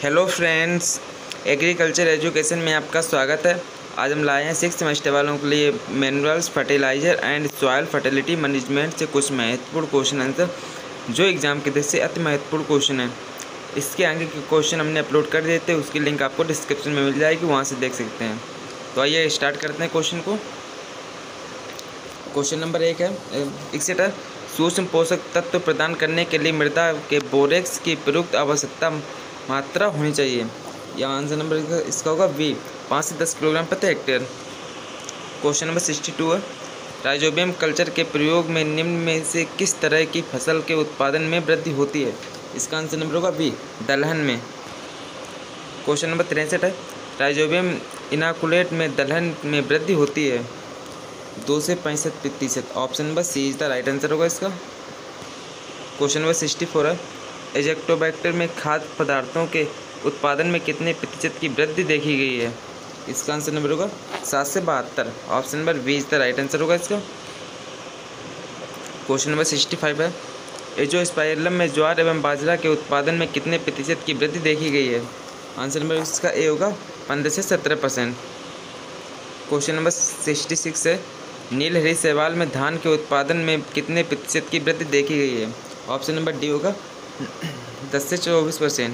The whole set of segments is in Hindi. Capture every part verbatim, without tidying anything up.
हेलो फ्रेंड्स, एग्रीकल्चर एजुकेशन में आपका स्वागत है। आज हम लाए हैं सिक्स सेमेस्टर वालों के लिए minerals fertiliser and soil fertility management से कुछ महत्वपूर्ण क्वेश्चन आंसर जो एग्ज़ाम के दृष्टि से अति महत्वपूर्ण क्वेश्चन है। इसके आगे के क्वेश्चन हमने अपलोड कर दिए थे, उसकी लिंक आपको डिस्क्रिप्शन में मिल जाएगी, वहाँ से देख सकते हैं। तो आइए स्टार्ट करते हैं क्वेश्चन को। क्वेश्चन नंबर एक है, एक्सेट्रा सूक्ष्म पोषक तत्व प्रदान करने के लिए मृदा के बोरेक्स की प्रयुक्त आवश्यकता मात्रा होनी चाहिए। या आंसर नंबर इसका होगा बी, पाँच से दस किलोग्राम प्रति hectare. Question number sixty two है, राइजोबियम कल्चर के प्रयोग में निम्न में से किस तरह की फसल के उत्पादन में वृद्धि होती है। इसका आंसर नंबर होगा बी, दलहन में। क्वेश्चन नंबर तिरसठ है, राइजोबियम इनाकुलेट में दलहन में वृद्धि होती है दो से पैंसठ प्रतिशत। Option number C is the right answer होगा इसका। क्वेश्चन नंबर सिक्सटी फोर है, एजेक्टोबैक्टर में खाद्य पदार्थों के उत्पादन में कितने प्रतिशत की वृद्धि देखी गई है। इसका आंसर नंबर होगा सात से बहत्तर। Option number B is the right answer होगा इसका। क्वेश्चन नंबर सिक्सटी फाइव है, एजोस्पाइरलम में ज्वार एवं बाजरा के उत्पादन में कितने प्रतिशत की वृद्धि देखी गई है। आंसर नंबर इसका ए होगा पंद्रह से सत्रह percent. Question number sixty six है, नीलहरी शैवाल में धान के उत्पादन में कितने प्रतिशत की वृद्धि देखी गई है। ऑप्शन नंबर डी होगा दस से चौबीस percent.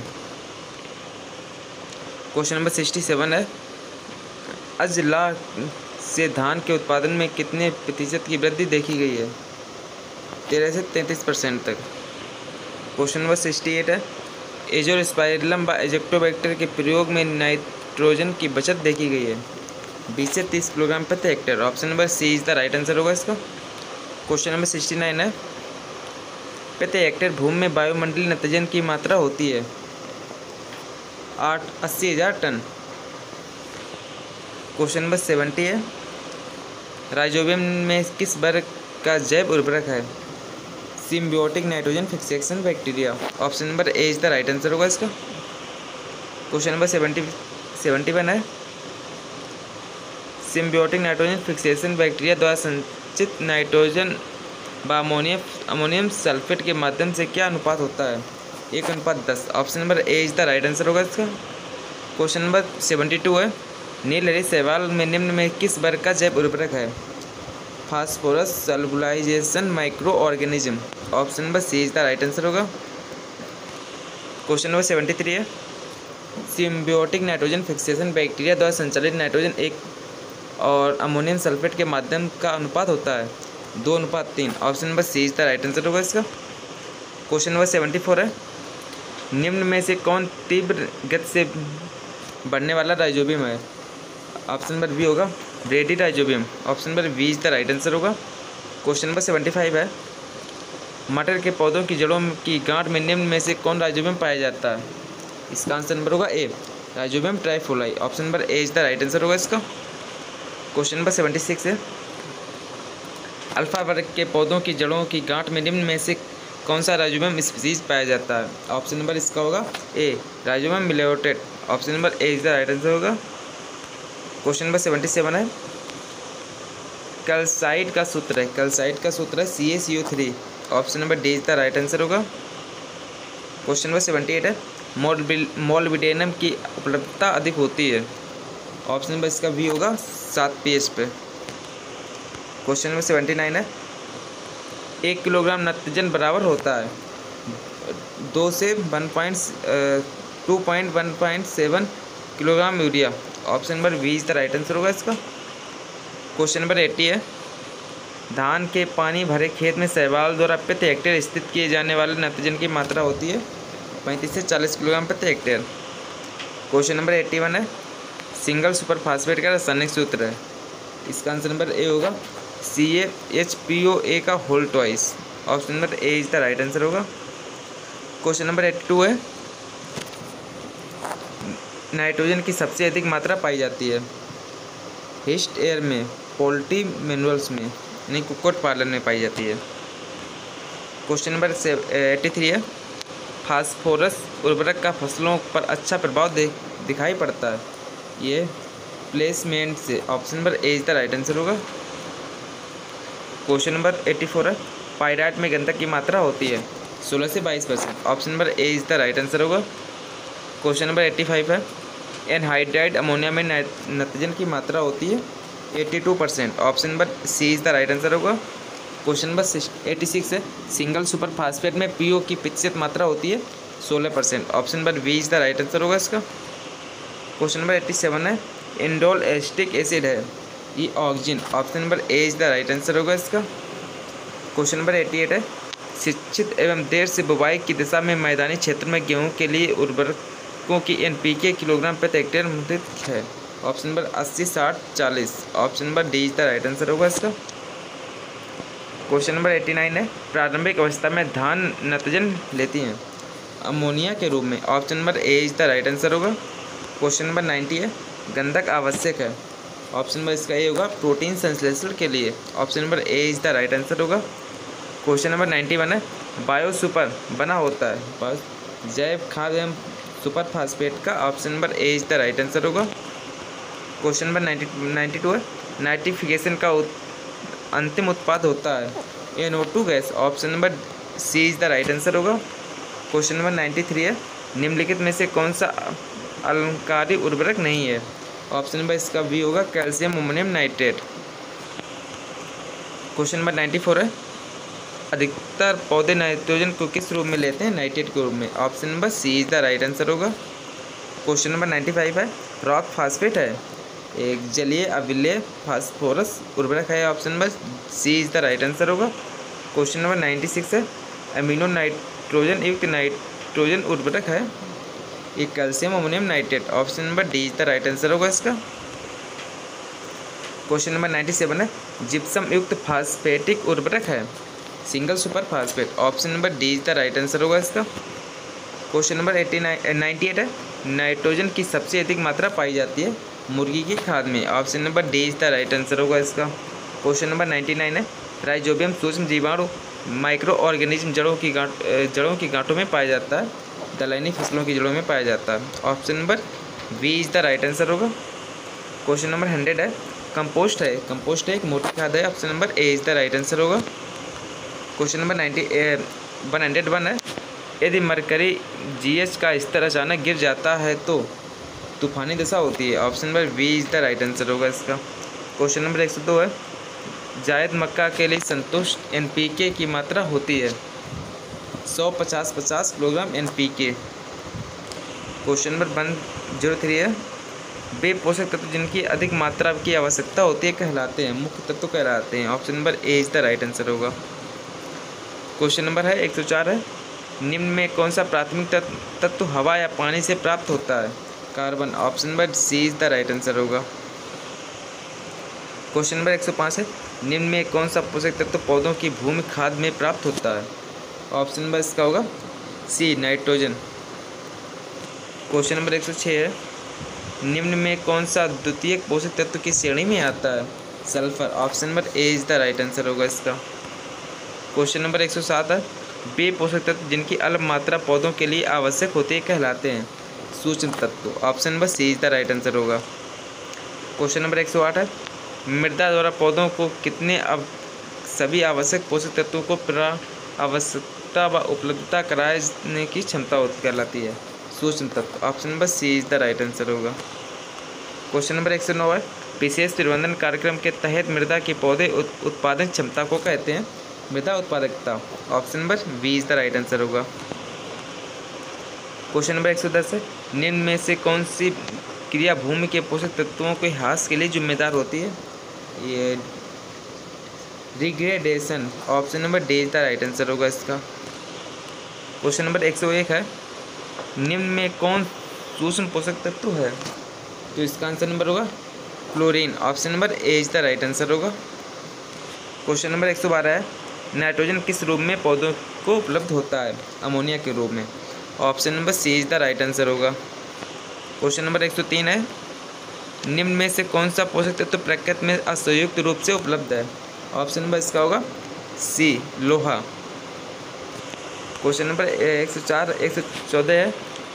Question number sixty seven है, अजला से धान के उत्पादन में कितने प्रतिशत की वृद्धि देखी गई है। तेरह से तैंतीस परसेंट तक। क्वेश्चन नंबर सिक्सटी एट है, एजोस्पाइरलम व एजेक्टोबैक्टर के प्रयोग में नाइट्रोजन की बचत देखी गई है बीस से तीस किलोग्राम प्रति hectare. Option number C is the right answer होगा इसका। क्वेश्चन नंबर सिक्सटी नाइन है, प्रति हेक्टेयर भूमि में वायुमंडलीय नाइट्रोजन की मात्रा होती है आठ अस्सी हज़ार टन। क्वेश्चन नंबर सेवेंटी है, राइजोबियम में किस वर्ग का जैव उर्वरक है। Symbiotic nitrogen fixation bacteria. Option number A is the right answer होगा इसका। Question number seventy seventy one है, सिम्बियोटिक नाइट्रोजन फिक्सेशन बैक्टीरिया द्वारा संचित नाइट्रोजन व अमोनियम अमोनियम सल्फेट के माध्यम से क्या अनुपात होता है। एक अनुपात दस। Option number A is the right answer होगा इसका। क्वेश्चन नंबर सेवेंटी टू है, नीलहरी शैवाल में निम्न में किस वर्ग का जैव उर्वरक है। Phosphorus solubilisation microorganism. Option number C is the right answer होगा। क्वेश्चन नंबर सेवेंटी थ्री है, सिम्बियोटिक नाइट्रोजन फिक्सेशन बैक्टीरिया द्वारा संचालित नाइट्रोजन एक और अमोनियम सल्फेट के माध्यम का अनुपात होता है दो अनुपात तीन। Option number C is the right answer होगा इसका। क्वेश्चन नंबर सेवेंटी फोर है, निम्न में से कौन तीव्र गति से बढ़ने वाला राइजोबियम है। ऑप्शन नंबर बी होगा bradyrhizobium. Option number B is the right answer होगा। क्वेश्चन नंबर सेवेंटी फाइव है, मटर के पौधों की जड़ों की गांठ में निम्न में से कौन राइजोबियम पाया जाता है। इसका आंसर नंबर होगा A, rhizobium trifolii. Option number A is the right answer होगा इसका। क्वेश्चन नंबर सेवेंटी सिक्स है, अल्फा वर्ग के पौधों की जड़ों की गांठ में निम्न में से कौन सा राइजोबियम स्पीसीज पाया जाता है। ऑप्शन नंबर इसका होगा ए, राइजोबियम मिलेटेड। Option number A is the right answer होगा। क्वेश्चन नंबर सेवेंटी सेवन है, कैल्साइट का सूत्र है कैल्साइट का सूत्र है C A C O three. Option number D is the right answer होगा। क्वेश्चन नंबर सेवेंटी एट है, मोलिब्डेनम की उपलब्धता अधिक होती है। ऑप्शन नंबर इसका बी होगा सात पी एच पे। क्वेश्चन नंबर सेवेंटी नाइन है, एक किलोग्राम नाइट्रोजन बराबर होता है दो से one point two point one point seven kilogram urea. Option number B is the right answer होगा इसका। क्वेश्चन नंबर एट्टी है, धान के पानी भरे खेत में शैवाल द्वारा प्रति हेक्टेयर स्थित किए जाने वाले नाइट्रोजन की मात्रा होती है पैंतीस से चालीस किलोग्राम प्रति hectare. Question number eighty one है, सिंगल सुपर फास्फेट का रासायनिक सूत्र है। इसका आंसर नंबर ए होगा सी A H P O A का whole twice. Option number A is the right answer होगा। क्वेश्चन नंबर एट्टी टू है, नाइट्रोजन की सबसे अधिक मात्रा पाई जाती है हिस्ट एयर में, पोल्ट्री मैनुअल्स में, यानी कुक्कुट पालन में पाई जाती है। क्वेश्चन नंबर एट्टी थ्री है, फास्फोरस उर्वरक का फसलों पर अच्छा प्रभाव दे दिखाई पड़ता है ये प्लेसमेंट से। Option number A is the right answer होगा। क्वेश्चन नंबर एट्टी फोर है, पाइराइट में गंधक की मात्रा होती है सोलह से बाईस percent. Option number A is the right answer होगा। क्वेश्चन नंबर एट्टी फाइव है, एनहाइड्राइड अमोनिया में नाइट्रोजन की मात्रा होती है eighty two percent. Option number C is the right answer होगा। क्वेश्चन नंबर एट्टी सिक्स है, सिंगल सुपर फास्फेट में पीओ की प्रतिशत मात्रा होती है सोलह percent. Option number B is the right answer होगा इसका। क्वेश्चन नंबर एट्टी सेवन है, इंडोल एस्टिक एसिड है ये oxygen. Option number A is the right answer होगा इसका। क्वेश्चन नंबर एट्टी एट है, शिक्षित एवं देर से बुवाई की दिशा में मैदानी क्षेत्र में गेहूं के लिए उर्वरकों की एनपीके किलोग्राम प्रति हेक्टेयर मुद्रित है। ऑप्शन नंबर अस्सी साठ चालीस। Option number D is the right answer होगा इसका। क्वेश्चन नंबर एट्टी नाइन है, प्रारंभिक अवस्था में धान नाइट्रोजन लेती हैं अमोनिया के रूप में। Option number A is the right answer होगा। क्वेश्चन नंबर नाइन्टी है, गंधक आवश्यक है। ऑप्शन नंबर इसका ए होगा प्रोटीन संश्लेषण के लिए। Option number A is the right answer होगा। क्वेश्चन नंबर नाइन्टी वन है, बायो सुपर बना होता है जैव खाद एवं सुपर फास्फेट का। Option number A is the right answer होगा। Question number ninety ninety two है, नाइट्रिफिकेशन का उत, अंतिम उत्पाद होता है N O two gas. Option number C is the right answer होगा। क्वेश्चन नंबर नाइन्टी थ्री है, निम्नलिखित में से कौन सा अलंकारी उर्वरक नहीं है। ऑप्शन नंबर इसका बी होगा calcium ammonium nitrate. Question number ninety four है, अधिकतर पौधे नाइट्रोजन को किस रूप में लेते हैं, नाइट्रेट के रूप में। Option number C is the right answer होगा। क्वेश्चन नंबर नाइन्टी फाइव है, रॉक फास्फेट है एक जलीय अविलेय फास्फोरस उर्वरक है। Option number C is the right answer होगा। क्वेश्चन नंबर नाइन्टी सिक्स है, अमीनो नाइट्रोजन युक्त नाइट्रोजन उर्वरक है एक calcium ammonium nitrate. Option number D is the right answer होगा इसका। क्वेश्चन नंबर नाइन्टी सेवन है, जिप्सम युक्त फास्फेटिक उर्वरक है single super phosphate. Option number D is the right answer होगा इसका। Question number eighty nine ninety eight है, नाइट्रोजन की सबसे अधिक मात्रा पाई जाती है मुर्गी की खाद में। Option number D is the right answer होगा इसका। क्वेश्चन नंबर नाइन्टी नाइन है, राइजोबियम सूक्ष्म जीवाणु माइक्रो ऑर्गेनिज्म जड़ों की गांठ जड़ों की गांठों में पाया जाता है, दलहनी फसलों की जड़ों में पाया जाता है। Option number B is the right answer होगा। क्वेश्चन नंबर हंड्रेड है, कंपोस्ट है कंपोस्ट है एक मोटी खाद है। Option number A is the right answer होगा। Question number ninety one hundred one है, यदि मरकरी जीएच का स्तर अचानक गिर जाता है तो तूफानी दशा होती है। Option number B is the right answer होगा इसका। क्वेश्चन नंबर एक सौ दो है, जायद मक्का के लिए संतुष्ट एनपीके की मात्रा होती है सौ पचास पचास kilogram NPK. Question number one zero three है, वे पोषक तत्व जिनकी अधिक मात्रा की आवश्यकता होती है कहलाते हैं मुख्य तत्व कहलाते हैं। Option number A is the right answer होगा। क्वेश्चन नंबर है एक सौ चार है, निम्न में कौन सा प्राथमिक तत्व हवा या पानी से प्राप्त होता है, carbon. Option number C is the right answer होगा। क्वेश्चन नंबर एक सौ पाँच है, निम्न में कौन सा पोषक तत्व पौधों की भूमि खाद में प्राप्त होता है। ऑप्शन नंबर इसका होगा सी नाइट्रोजन। क्वेश्चन नंबर एक सौ छः है, निम्न में कौन सा द्वितीयक पोषक तत्व की श्रेणी में आता है, sulphur. Option number A is the right answer होगा इसका। क्वेश्चन नंबर एक सौ सात है, वे पोषक तत्व जिनकी अल्प मात्रा पौधों के लिए आवश्यक होती है कहलाते हैं सूक्ष्म तत्व। Option number C is the right answer होगा। क्वेश्चन नंबर एक सौ आठ है, मृदा द्वारा पौधों को कितने अब सभी आवश्यक पोषक तत्वों को प्रा आवश्यकता व उपलब्धता कराने की क्षमता कहलाती है सूक्ष्म तत्व। Option number C is the right answer होगा। क्वेश्चन नंबर एक सौ नौ है, विशेष प्रबंधन कार्यक्रम के तहत मृदा के पौधे उत्पादन क्षमता को कहते हैं मृदा उत्पादकता। Option number B is the right answer होगा। क्वेश्चन नंबर एक सौ दस है, निम्न में से कौन सी क्रिया भूमि के पोषक तत्वों के ह्रास के लिए जिम्मेदार होती है, ये degradation. Option number D is the right answer होगा इसका। क्वेश्चन नंबर एक सौ एक है, निम्न में कौन सूक्ष्म पोषक तत्व है, तो इसका आंसर नंबर होगा chlorine. Option number A is the right answer होगा। क्वेश्चन नंबर एक सौ बारह है, नाइट्रोजन किस रूप में पौधों को उपलब्ध होता है, अमोनिया के रूप में। Option number C is the right answer होगा। क्वेश्चन नंबर एक सौ तीन है, निम्न में से कौन सा पोषक तत्व प्रकृति में असंयुक्त रूप से उपलब्ध है। ऑप्शन नंबर इसका होगा सी लोहा। क्वेश्चन नंबर एक सौ चार एक सौ चौदह है,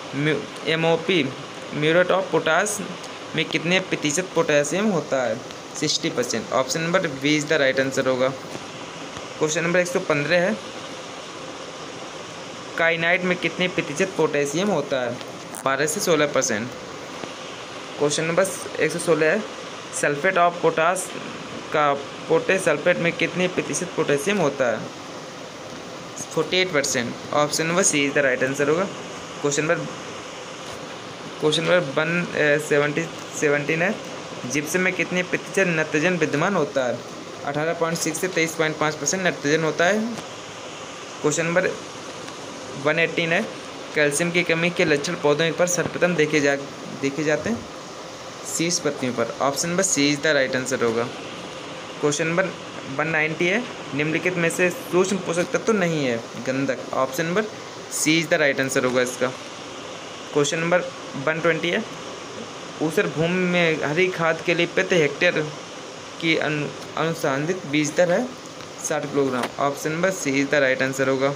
एमओपी म्यूरेट ऑफ पोटास में कितने प्रतिशत पोटेशियम होता है, sixty percent. Option number B is the right answer होगा। क्वेश्चन नंबर एक सौ पंद्रह है, काइनाइट में कितने प्रतिशत पोटेशियम होता है, बारह से सोलह परसेंट। क्वेश्चन नंबर एक सौ सोलह है, सल्फेट ऑफ पोटास का पोटेश सल्फेट में कितने प्रतिशत पोटेशियम होता है? Forty eight percent. Option number C is the right answer होगा। Question number question number one seventy seventeen है, जिप्सम में कितने प्रतिशत नाइट्रोजन विद्यमान होता है? अठारह पॉइंट सिक्स से तेईस पॉइंट पाँच परसेंट नाइट्रोजन होता है। क्वेश्चन नंबर वन एटीन है, कैल्शियम की कमी के लक्षण पौधों पर सर्वप्रथम देखे जा देखे जाते हैं? शीर्ष पत्तियों पर। Option number C is the right answer होगा। क्वेश्चन नंबर वन नाइन्टी है, निम्नलिखित में से सूक्ष्म पोषक तत्व तो नहीं है? गंधक। Option number C is the right answer होगा इसका। क्वेश्चन नंबर वन ट्वेंटी है, ऊसर भूमि में हरी खाद के लिए प्रति हेक्टेयर की अनु अनुसांदित बीज दर है साठ kilogram. Option number C is the right answer होगा।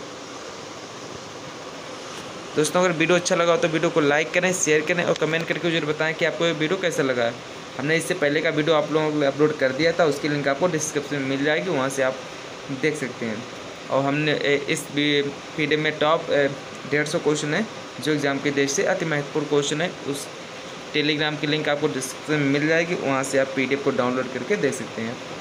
दोस्तों अगर वीडियो अच्छा लगा हो तो वीडियो को लाइक करें, शेयर करें और कमेंट करके जरूर बताएं कि आपको ये वीडियो कैसा लगा है। हमने इससे पहले का वीडियो आप लोगों को अपलोड कर दिया था, उसकी लिंक आपको डिस्क्रिप्शन में मिल जाएगी, वहाँ से आप देख सकते हैं। और हमने इस पीडीएफ में टॉप डेढ़ सौ क्वेश्चन है जो एग्जाम के देश से अति महत्वपूर्ण क्वेश्चन है, उस टेलीग्राम की लिंक आपको डिस्क्रिप्शन में मिल जाएगी, वहाँ से आप पीडीएफ को डाउनलोड करके देख सकते हैं।